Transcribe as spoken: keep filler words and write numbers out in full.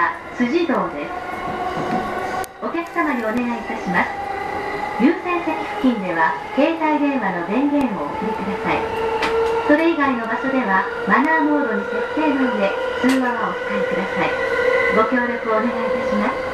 は筋道です。お客様にお願いいたします。優先席付近では携帯電話の電源をお切りください。それ以外の場所ではマナーモードに設定の上、通話はお控えください。ご協力をお願いいたします。